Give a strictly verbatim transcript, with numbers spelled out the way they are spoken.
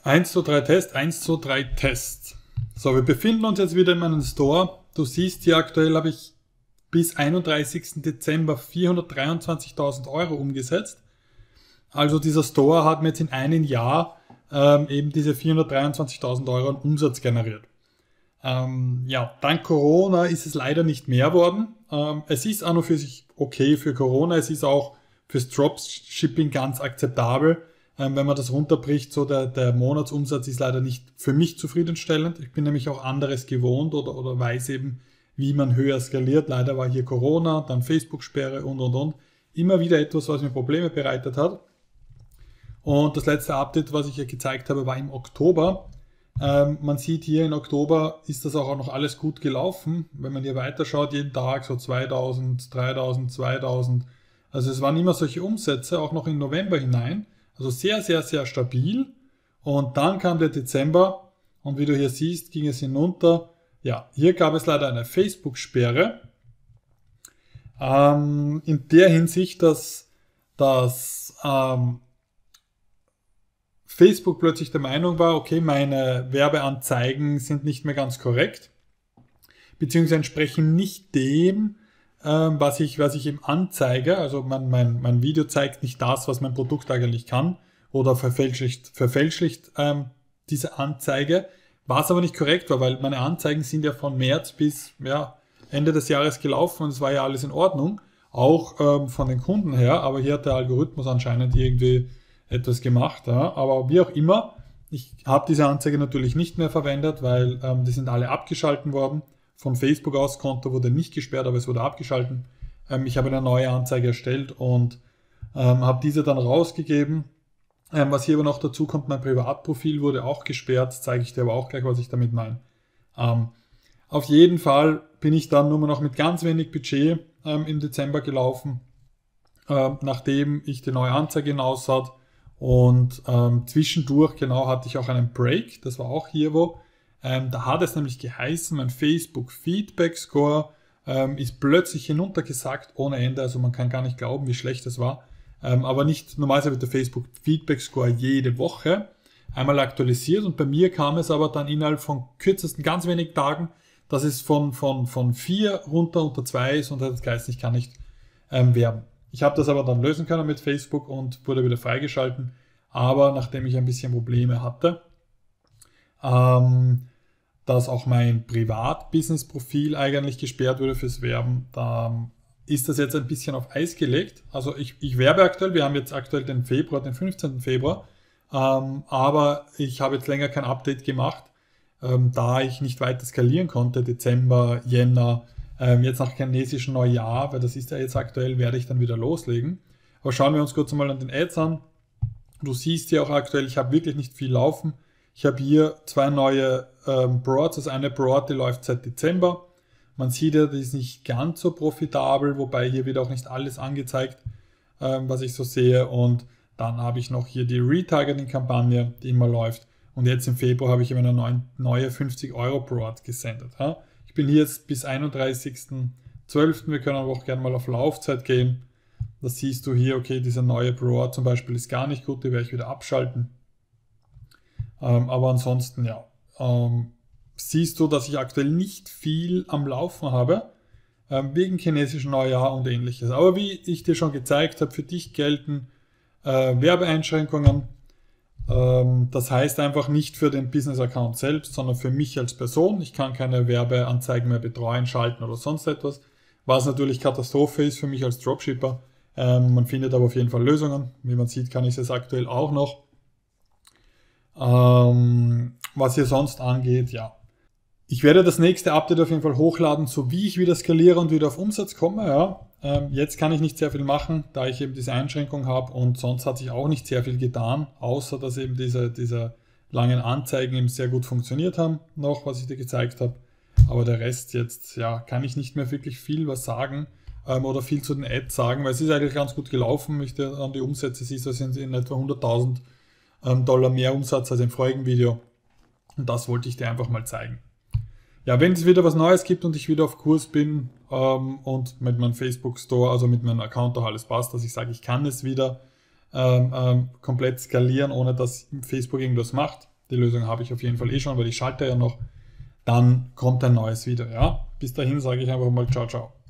eins, zwei, drei Test, eins, zwei, drei Test. So, wir befinden uns jetzt wieder in meinem Store. Du siehst hier aktuell habe ich bis einunddreißigsten Dezember vierhundertdreiundzwanzigtausend Euro umgesetzt. Also dieser Store hat mir jetzt in einem Jahr ähm, eben diese vierhundertdreiundzwanzigtausend Euro an Umsatz generiert. Ähm, ja, dank Corona ist es leider nicht mehr worden. Ähm, es ist an und für sich okay für Corona. Es ist auch fürs Dropshipping ganz akzeptabel. Ähm, wenn man das runterbricht, so der, der Monatsumsatz ist leider nicht für mich zufriedenstellend. Ich bin nämlich auch anderes gewohnt oder, oder weiß eben, wie man höher skaliert. Leider war hier Corona, dann Facebook-Sperre und, und, und. Immer wieder etwas, was mir Probleme bereitet hat. Und das letzte Update, was ich hier gezeigt habe, war im Oktober. Ähm, man sieht hier, in Oktober ist das auch noch alles gut gelaufen. Wenn man hier weiterschaut, jeden Tag so zweitausend, dreitausend, zweitausend. Also es waren immer solche Umsätze, auch noch im November hinein. Also sehr, sehr, sehr stabil. Und dann kam der Dezember und wie du hier siehst, ging es hinunter. Ja, hier gab es leider eine Facebook-Sperre. Ähm, in der Hinsicht, dass, dass ähm, Facebook plötzlich der Meinung war, okay, meine Werbeanzeigen sind nicht mehr ganz korrekt, beziehungsweise entsprechen nicht dem, ähm, was ich, was ich eben anzeige. Also mein, mein, mein Video zeigt nicht das, was mein Produkt eigentlich kann, oder verfälscht, verfälscht ähm, diese Anzeige, was aber nicht korrekt war, weil meine Anzeigen sind ja von März bis ja, Ende des Jahres gelaufen und es war ja alles in Ordnung, auch ähm, von den Kunden her, aber hier hat der Algorithmus anscheinend irgendwie etwas gemacht, ja. Aber wie auch immer, ich habe diese Anzeige natürlich nicht mehr verwendet, weil ähm, die sind alle abgeschalten worden. Von Facebook aus Konto wurde nicht gesperrt, aber es wurde abgeschalten. Ähm, ich habe eine neue Anzeige erstellt und ähm, habe diese dann rausgegeben. Ähm, was hier aber noch dazu kommt, mein Privatprofil wurde auch gesperrt, zeige ich dir aber auch gleich, was ich damit meine. Ähm, auf jeden Fall bin ich dann nur noch mit ganz wenig Budget ähm, im Dezember gelaufen, ähm, nachdem ich die neue Anzeige hinaus hatte. Und ähm, zwischendurch genau hatte ich auch einen Break, das war auch hier wo. Ähm, da hat es nämlich geheißen, mein Facebook Feedback Score ähm, ist plötzlich hinuntergesackt ohne Ende, also man kann gar nicht glauben, wie schlecht das war. Ähm, aber nicht, normalerweise wird der Facebook Feedback Score jede Woche einmal aktualisiert und bei mir kam es aber dann innerhalb von kürzesten ganz wenig Tagen, dass es von, von, von vier runter unter zwei ist und das heißt, ich kann nicht ähm, werben. Ich habe das aber dann lösen können mit Facebook und wurde wieder freigeschalten, aber nachdem ich ein bisschen Probleme hatte, ähm, dass auch mein Privat-Business-Profil eigentlich gesperrt wurde fürs Werben, da ist das jetzt ein bisschen auf Eis gelegt. Also ich, ich werbe aktuell, wir haben jetzt aktuell den Februar, den fünfzehnten Februar, ähm, aber ich habe jetzt länger kein Update gemacht, ähm, da ich nicht weiter skalieren konnte, Dezember, Jänner, Ähm, jetzt nach chinesischen Neujahr, weil das ist ja jetzt aktuell, werde ich dann wieder loslegen. Aber schauen wir uns kurz mal an den Ads an. Du siehst hier auch aktuell, ich habe wirklich nicht viel laufen. Ich habe hier zwei neue ähm, Broads. Das eine Broad, die läuft seit Dezember. Man sieht ja, die ist nicht ganz so profitabel, wobei hier wird auch nicht alles angezeigt, ähm, was ich so sehe. Und dann habe ich noch hier die Retargeting-Kampagne, die immer läuft. Und jetzt im Februar habe ich eben eine neue fünfzig Euro Broad gesendet. Ja? Ich bin hier jetzt bis einunddreißigsten zwölften Wir können aber auch gerne mal auf Laufzeit gehen. Da siehst du hier, okay, dieser neue Broad zum Beispiel ist gar nicht gut, die werde ich wieder abschalten. Ähm, aber ansonsten, ja, ähm, siehst du, dass ich aktuell nicht viel am Laufen habe, ähm, wegen chinesischen Neujahr und ähnliches. Aber wie ich dir schon gezeigt habe, für dich gelten äh, Werbeeinschränkungen. Ähm, das heißt einfach nicht für den Business-Account selbst, sondern für mich als Person. Ich kann keine Werbeanzeigen mehr betreuen, schalten oder sonst etwas, was natürlich Katastrophe ist für mich als Dropshipper. Ähm, man findet aber auf jeden Fall Lösungen. Wie man sieht, kann ich es aktuell auch noch. Ähm, was hier sonst angeht, ja. Ich werde das nächste Update auf jeden Fall hochladen, so wie ich wieder skaliere und wieder auf Umsatz komme. Ja. Ähm, jetzt kann ich nicht sehr viel machen, da ich eben diese Einschränkung habe und sonst hat sich auch nicht sehr viel getan, außer dass eben diese, diese langen Anzeigen eben sehr gut funktioniert haben, noch, was ich dir gezeigt habe. Aber der Rest jetzt, ja, kann ich nicht mehr wirklich viel was sagen ähm, oder viel zu den Ads sagen, weil es ist eigentlich ganz gut gelaufen. Wenn ich dir an die Umsätze sehe, so sind in etwa hunderttausend ähm, Dollar mehr Umsatz als im vorigen Video. Und das wollte ich dir einfach mal zeigen. Ja, wenn es wieder was Neues gibt und ich wieder auf Kurs bin ähm, und mit meinem Facebook Store, also mit meinem Account auch alles passt, dass ich sage, ich kann es wieder ähm, ähm, komplett skalieren, ohne dass Facebook irgendwas macht, die Lösung habe ich auf jeden Fall eh schon, weil ich schalte ja noch, dann kommt ein neues Video. Ja? Bis dahin sage ich einfach mal ciao, ciao.